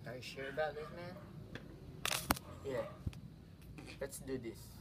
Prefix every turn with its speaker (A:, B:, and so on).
A: Are you sure about this, man? Yeah. Let's do this.